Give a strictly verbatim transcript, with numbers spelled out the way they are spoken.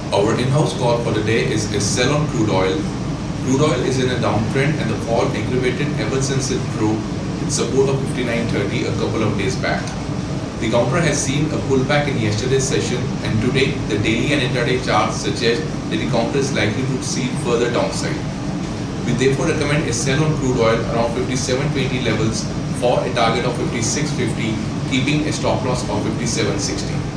Our in-house call for the day is a sell on crude oil. Crude oil is in a downtrend and the fall aggravated ever since it broke its support of fifty-nine thirty a couple of days back. The counter has seen a pullback in yesterday's session, and today the daily and intraday charts suggest that the counter is likely to see further downside. We therefore recommend a sell on crude oil around fifty-seven twenty levels for a target of fifty-six fifty, keeping a stop loss of fifty-seven sixty.